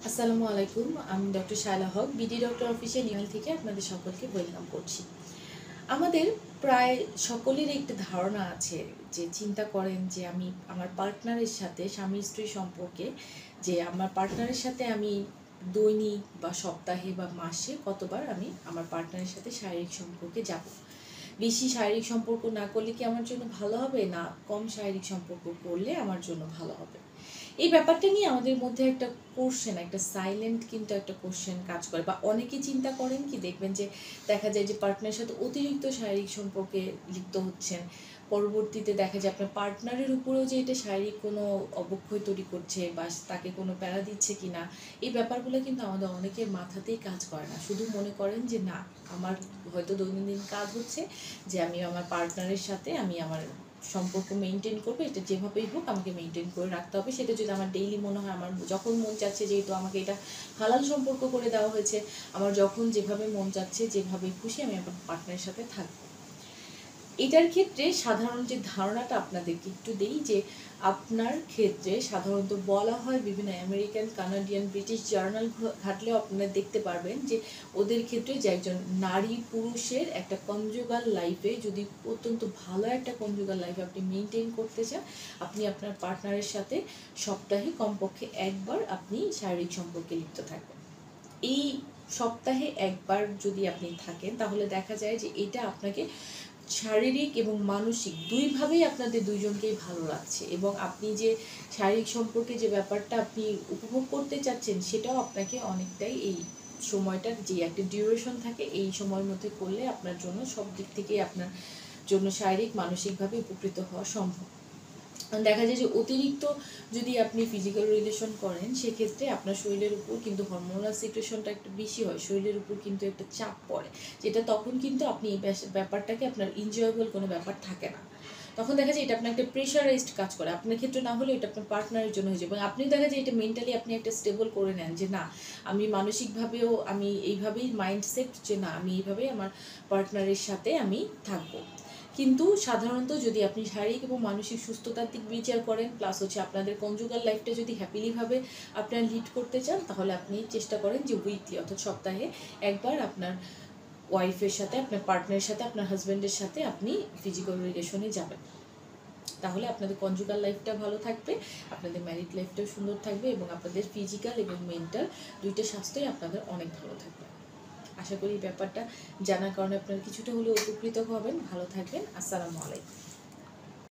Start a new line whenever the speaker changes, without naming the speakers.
আসসালামু আলাইকুম। আমি doctor Shaila Haque, BD doctor official email থেকে আপনাদের সকলকে ওয়েলকাম করছি। আমাদের প্রায় সকলেরই একটা ধারণা আছে যে চিন্তা করেন যে আমি আমার পার্টনারের সাথে স্বামী স্ত্রী সম্পর্কে যে আমার পার্টনারের সাথে আমি দৈনিক বা সপ্তাহে বা মাসে কতবার আমি আমার পার্টনারের সাথে শারীরিক সম্পর্কে যাব। বেশি শারীরিক সম্পর্ক না করলে কি আমার জন্য ভালো হবে, না কম শারীরিক সম্পর্ক করলে আমার জন্য ভালো হবে? এই ব্যাপারটা নিয়ে আমাদের মধ্যে একটা কোশ্চেন, একটা সাইলেন্ট কিন্তু একটা কোশ্চেন কাজ করে, বা অনেকে চিন্তা করেন কি দেখবেন যে দেখা যায় যে পার্টনারের সাথে অতিরিক্ত শারীরিক সম্পর্কে লিপ্ত হচ্ছেন, পরবর্তীতে দেখা যায় আপনার পার্টনারের উপরেও যে এটা শারীরিক কোনো অবক্ষয় তৈরি করছে বা তাকে কোনো প্যারা দিচ্ছে কি না, এই ব্যাপারগুলো কিন্তু আমাদের অনেকের মাথাতেই কাজ করে না। শুধু মনে করেন যে না, আমার হয়তো দৈনন্দিন কাজ হচ্ছে যে আমি আমার পার্টনারের সাথে আমি আমার সম্পর্ক মেনটেন করবো, এটা যেভাবেই হোক আমাকে মেনটেন করে রাখতে হবে। সেটা যদি আমার ডেইলি মনে হয়, আমার যখন মন চাচ্ছে, যেহেতু আমাকে এটা হালাল সম্পর্ক করে দেওয়া হয়েছে, আমার যখন যেভাবে মন চাচ্ছে, যেভাবে খুশি আমি আমার পার্টনারের সাথে থাকবো। এটার ক্ষেত্রে সাধারণ যে ধারণাটা আপনাদেরকে একটু দেই, যে আপনার ক্ষেত্রে সাধারণত বলা হয়, বিভিন্ন আমেরিকান, কানাডিয়ান, ব্রিটিশ জার্নাল ঘাটলেও আপনারা দেখতে পারবেন যে ওদের ক্ষেত্রে যে একজন নারী পুরুষের একটা কনজুগাল লাইফে যদি অত্যন্ত ভালো একটা কনজুগাল লাইফ আপনি মেনটেন করতে চান, আপনি আপনার পার্টনারের সাথে সপ্তাহে কমপক্ষে একবার আপনি শারীরিক সম্পর্কে লিপ্ত থাকবেন। এই সপ্তাহে একবার যদি আপনি থাকেন, তাহলে দেখা যায় যে এটা আপনাকে শারীরিক এবং মানসিক দুইভাবেই আপনাদের দুইজনকেই ভালো লাগছে, এবং আপনি যে শারীরিক সম্পর্কে যে ব্যাপারটা আপনি উপভোগ করতে চাচ্ছেন, সেটাও আপনাকে অনেকটাই এই সময়টার যে একটা ডিউরেশন থাকে, এই সময়ের মধ্যে করলে আপনার জন্য সব দিক থেকেই আপনার জন্য শারীরিক মানসিকভাবে উপকৃত হওয়া সম্ভব। দেখা যায় যে অতিরিক্ত যদি আপনি ফিজিক্যাল রিলেশন করেন, সেক্ষেত্রে আপনার শরীরের উপর কিন্তু হরমোনাল সিক্রেশনটা একটু বেশি হয়, শরীরের উপর কিন্তু একটা চাপ পড়ে, যেটা তখন কিন্তু আপনি এই ব্যাপারটাকে আপনার এনজয়েবল কোনো ব্যাপার থাকে না। তখন দেখা যায় এটা আপনার একটা প্রেশারাইজড কাজ করে, আপনার ক্ষেত্রে না হলে এটা আপনার পার্টনারের জন্য হয়ে যায়, এবং আপনি দেখা যায় এটা মেন্টালি আপনি একটা স্টেবল করে নেন যে না, আমি মানসিকভাবেও আমি এইভাবেই মাইন্ডসেট যে না, আমি এইভাবেই আমার পার্টনারের সাথে আমি থাকবো। কিন্তু সাধারণত যদি আপনি শারীরিক এবং মানসিক সুস্থতার দিক বিচার করেন, প্লাস হচ্ছে আপনাদের কনজুগাল লাইফটা যদি হ্যাপিলিভাবে আপনার লিড করতে চান, তাহলে আপনি চেষ্টা করেন যে উইকলি অর্থাৎ সপ্তাহে একবার আপনার ওয়াইফের সাথে, আপনার পার্টনারের সাথে, আপনার হাজব্যান্ডের সাথে আপনি ফিজিক্যাল রিলেশনে যাবেন। তাহলে আপনাদের কনজুগাল লাইফটা ভালো থাকবে, আপনাদের ম্যারিড লাইফটাও সুন্দর থাকবে, এবং আপনাদের ফিজিক্যাল এবং মেন্টাল দুইটা স্বাস্থ্যই আপনাদের অনেক ভালো থাকবে। আশা করি ব্যাপারটা জানার কারণে আপনারা কিছুটা হলেও উপকৃত হবেন। ভালো থাকবেন। আসসালামু আলাইকুম।